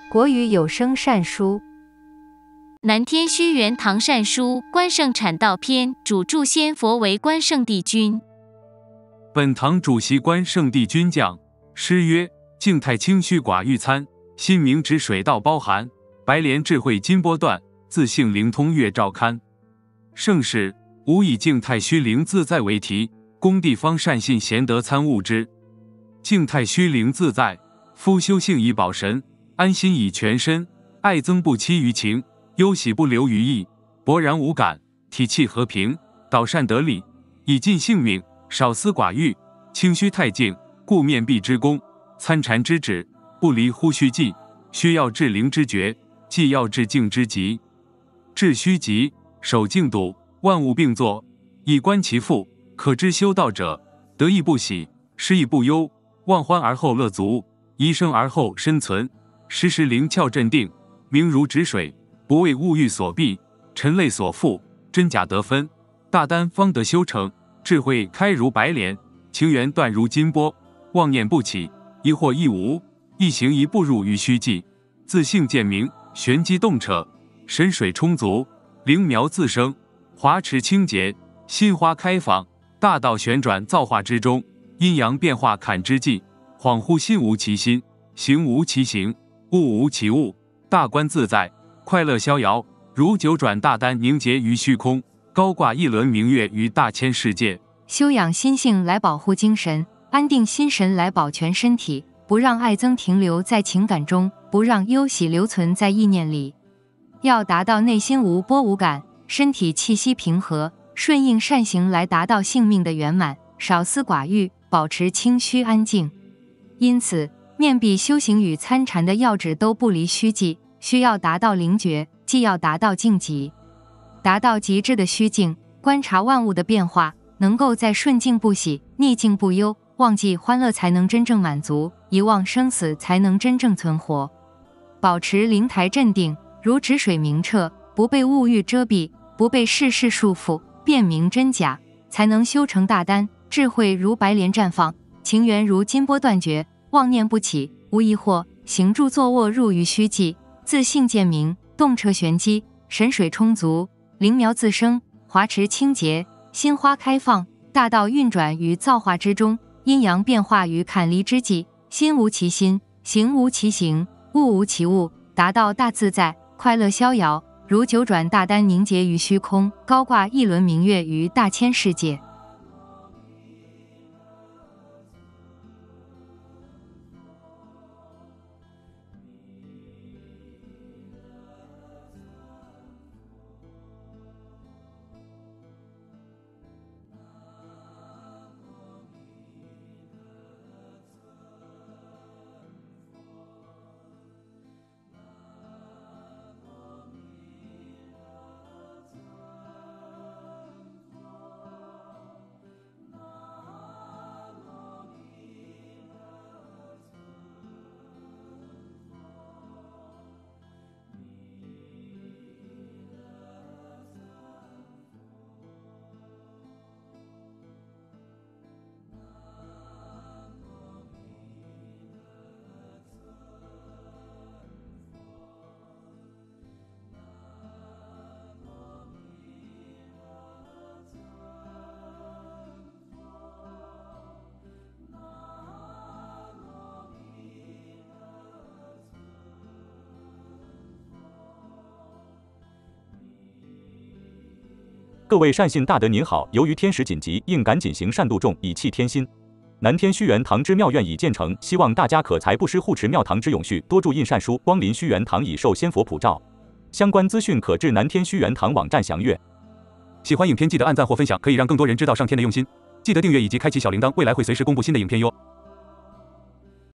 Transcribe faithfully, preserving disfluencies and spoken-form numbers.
国语有声善书。 南天虚元堂善书关圣阐道篇，主著仙佛为关圣帝君。 本堂主席关圣帝君降，诗曰：静态清虚寡欲参，心明指水道包含，白莲智慧金波段，自性灵通月照堪。圣世吾以静态虚灵自在为题，公地方善信贤德参悟之。静态虚灵自在，夫修性以保神，安心以全身，爱憎不期于情，忧喜不留于意，勃然无感，体气和平，导善得力，以尽性命，少思寡欲，清虚太静，故面壁之功，参禅之旨，不离乎虚寂，虚要至灵之觉，寂要至静之极。至虚极，守静笃，万物并作，以观其父，可知修道者，得意不喜，失意不忧，忘欢而后乐足，怡生而后身存，时时灵窍镇定，明如止水，不为物欲所蔽，尘类所缚，真假得分，大丹方得修成，智慧开如白莲，情缘断如金波，妄念不起，疑惑亦无，一行一步入于虚寂，自性见明，玄机洞彻，神水充足，灵苗自生，华池清洁，心花开放，大道旋转造化之中，阴阳变化坎之际，恍惚心无其心，行无其行，物无其物，大观自在，快乐逍遥，如九转大丹凝结于虚空，高挂一轮明月于大千世界。 修养心性来保护精神，安定心神来保全身体，不让爱憎停留在情感中，不让忧喜留存在意念里。要达到内心无波无感，身体气息平和，顺应善行来达到性命的圆满，少思寡欲，保持清虚安静。因此，面壁修行与参禅的要旨都不离虚寂，需要达到灵觉，既要达到静极。达到极致的虚静，观察万物的变化，能够在顺境不喜，逆境不忧，忘记欢乐才能真正满足，遗忘生死才能真正存活。保持灵台镇定，如止水明澈，不被物欲遮蔽，不被世事束缚，辨明真假，才能修成大丹，智慧如白莲绽放，情缘如金波断绝，妄念不起，无疑惑，行住坐卧入于虚寂，自性见明，洞彻玄机，神水充足，灵苗自生，华池清洁，心花开放，大道运转于造化之中，阴阳变化于坎离之际，心无其心，行无其行，物无其物，达到大自在，快乐逍遥，如九转大丹凝结于虚空，高挂一轮明月于大千世界。 各位善信大德您好，由于天时紧急，应赶紧行善度众，以弃天心。南天虚元堂之妙愿已建成，希望大家可财布施护持庙堂之永续，多注印善书，光临虚元堂以受仙佛普照。相关资讯可至南天虚元堂网站详阅。 喜欢影片记得按赞或分享，可以让更多人知道上天的用心。记得订阅以及开启小铃铛，未来会随时公布新的影片哟。